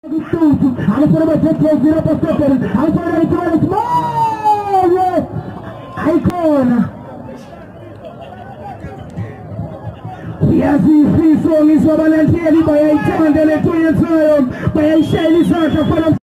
Yes, this song is for Valentine by a time, by a shiny sort of